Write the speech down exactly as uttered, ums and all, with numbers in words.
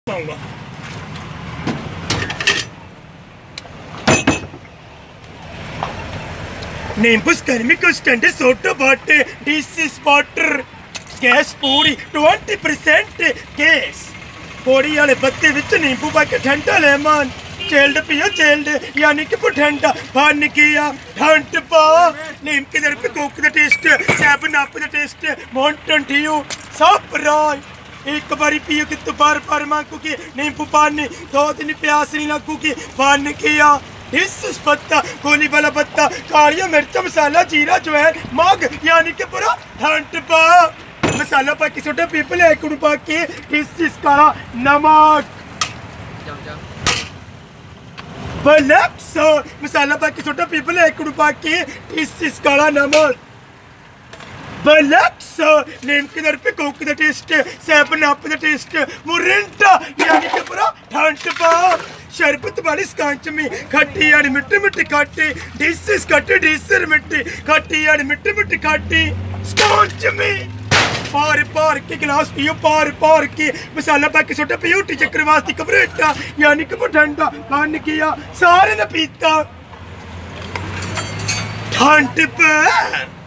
पाऊंगा। Nimbus Chemical Standard Soda Water, this is water, gas पूरी twenty percent gas। Pauri वाले पत्ते विच नींबू पा के ठंडा लेमन चेल्ड पियो चेल्ड यानी कि ठंडा बन किया ठंड पा नीम के दर पे coke the taste seven up the taste mountain dew सब राय एक बारी पियो कि तू बार बार मांगूगी नींबू पानी दो दिन प्यास नहीं लगूगी बन किया इस पत्ता गोली वाला पत्ता कालिया मिर्च मसाला जीरा ज्वाइन मग यानी कि पूरा ठंड पा मसाला पाकी सोडा पीपल एक पाकी इस काला नमक ब्लैक सॉल्ट मसाला पाकी सोडा पीपल एक पाकी इस काला नमक ब्लैक सॉल्ट नीम के दर पे coke the taste seven up the taste morinda यानी कि पूरा ठंड पा शरबत वाली स्कांच में खट्टी यानी मिट्टी मिट्टी खट्टी डिशेस खट्टी डिशर मिट्टी खट्टी यानी मिट्टी मिट्टी खट्टी स्कांच में पार पार के गिलास पियो पार पार के मसाला पाके सोडा पियो टी चक्कर वास्ती कबरेटा यानी कि ठंडा बन किया सारे ने पीता ठंड पे।